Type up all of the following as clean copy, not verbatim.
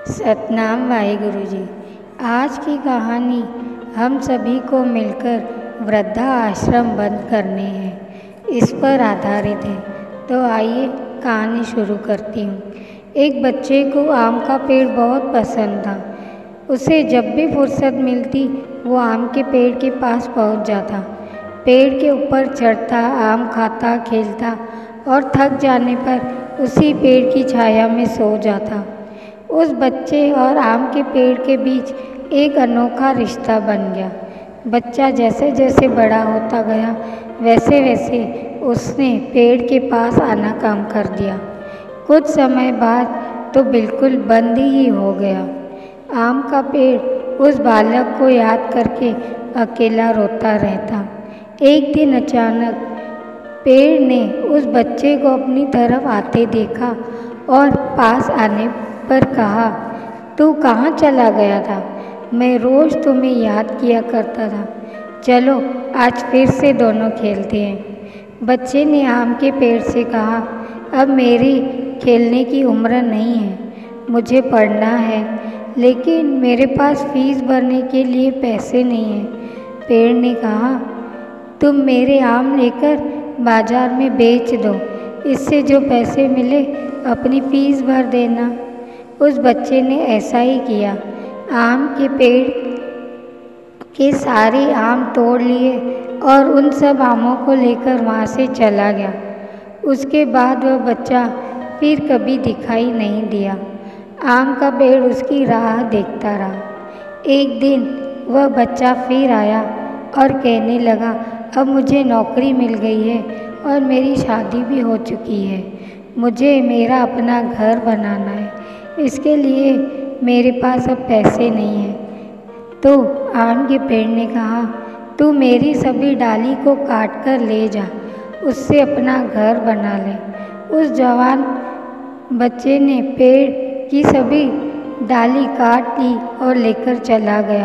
सतनाम वाहिगुरु जी। आज की कहानी हम सभी को मिलकर वृद्धा आश्रम बंद करने हैं, इस पर आधारित है। तो आइए कहानी शुरू करती हूँ। एक बच्चे को आम का पेड़ बहुत पसंद था। उसे जब भी फुर्सत मिलती वो आम के पेड़ के पास पहुँच जाता, पेड़ के ऊपर चढ़ता, आम खाता, खेलता और थक जाने पर उसी पेड़ की छाया में सो जाता। उस बच्चे और आम के पेड़ के बीच एक अनोखा रिश्ता बन गया। बच्चा जैसे जैसे बड़ा होता गया वैसे वैसे उसने पेड़ के पास आना कम कर दिया। कुछ समय बाद तो बिल्कुल बंद ही हो गया। आम का पेड़ उस बालक को याद करके अकेला रोता रहता। एक दिन अचानक पेड़ ने उस बच्चे को अपनी तरफ आते देखा और पास आने पर कहा, तू कहाँ चला गया था? मैं रोज़ तुम्हें याद किया करता था। चलो आज फिर से दोनों खेलते हैं। बच्चे ने आम के पेड़ से कहा, अब मेरी खेलने की उम्र नहीं है, मुझे पढ़ना है, लेकिन मेरे पास फीस भरने के लिए पैसे नहीं हैं। पेड़ ने कहा, तुम मेरे आम लेकर बाजार में बेच दो, इससे जो पैसे मिले अपनी फीस भर देना। उस बच्चे ने ऐसा ही किया। आम के पेड़ के सारे आम तोड़ लिए और उन सब आमों को लेकर वहाँ से चला गया। उसके बाद वह बच्चा फिर कभी दिखाई नहीं दिया। आम का पेड़ उसकी राह देखता रहा। एक दिन वह बच्चा फिर आया और कहने लगा, अब मुझे नौकरी मिल गई है और मेरी शादी भी हो चुकी है। मुझे मेरा अपना घर बनाना है, इसके लिए मेरे पास अब पैसे नहीं हैं। तो आम के पेड़ ने कहा, तू मेरी सभी डाली को काट कर ले जा, उससे अपना घर बना ले। उस जवान बच्चे ने पेड़ की सभी डाली काट ली और लेकर चला गया।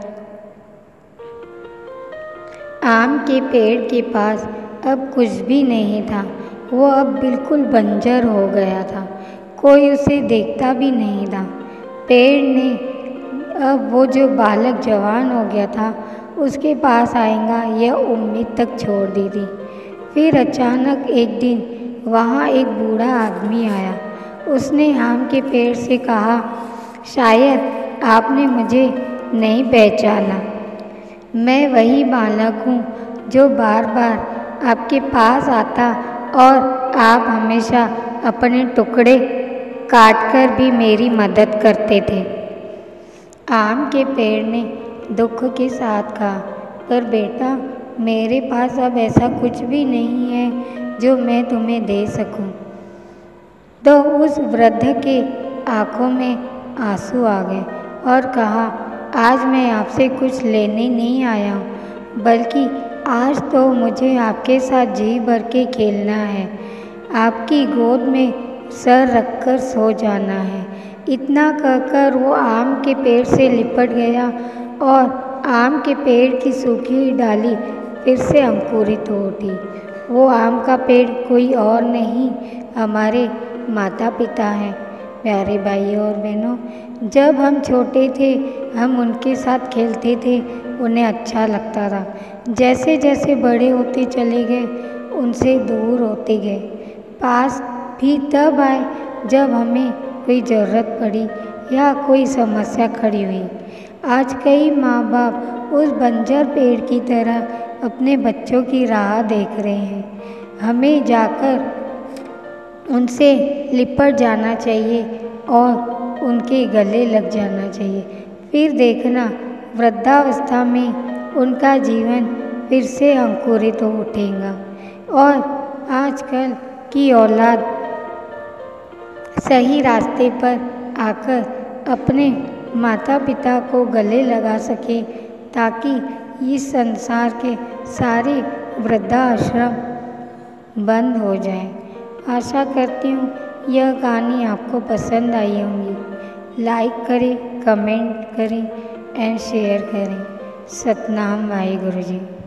आम के पेड़ के पास अब कुछ भी नहीं था। वो अब बिल्कुल बंजर हो गया था, कोई उसे देखता भी नहीं था। पेड़ ने अब वो जो बालक जवान हो गया था उसके पास आएगा यह उम्मीद तक छोड़ दी थी। फिर अचानक एक दिन वहाँ एक बूढ़ा आदमी आया। उसने आम के पेड़ से कहा, शायद आपने मुझे नहीं पहचाना, मैं वही बालक हूँ जो बार बार आपके पास आता और आप हमेशा अपने टुकड़े काट कर भी मेरी मदद करते थे। आम के पेड़ ने दुख के साथ कहा, पर बेटा मेरे पास अब ऐसा कुछ भी नहीं है जो मैं तुम्हें दे सकूं। तो उस वृद्ध के आँखों में आंसू आ गए और कहा, आज मैं आपसे कुछ लेने नहीं आया हूँ, बल्कि आज तो मुझे आपके साथ जी भर के खेलना है, आपकी गोद में सर रखकर सो जाना है। इतना कहकर वो आम के पेड़ से लिपट गया और आम के पेड़ की सूखी हुई डाली फिर से अंकुरित हो उठी। वो आम का पेड़ कोई और नहीं, हमारे माता पिता हैं। प्यारे भाइयों और बहनों, जब हम छोटे थे हम उनके साथ खेलते थे, उन्हें अच्छा लगता था। जैसे जैसे बड़े होते चले गए उनसे दूर होते गए। पास भी तब आए जब हमें कोई ज़रूरत पड़ी या कोई समस्या खड़ी हुई। आज कई माँ बाप उस बंजर पेड़ की तरह अपने बच्चों की राह देख रहे हैं। हमें जाकर उनसे लिपट जाना चाहिए और उनके गले लग जाना चाहिए। फिर देखना वृद्धावस्था में उनका जीवन फिर से अंकुरित हो उठेगा। और आजकल की औलाद सही रास्ते पर आकर अपने माता पिता को गले लगा सके, ताकि इस संसार के सारे वृद्धाश्रम बंद हो जाएं। आशा करती हूँ यह कहानी आपको पसंद आई होंगी। लाइक करें, कमेंट करें एंड शेयर करें। सतनाम वाहिगुरु जी।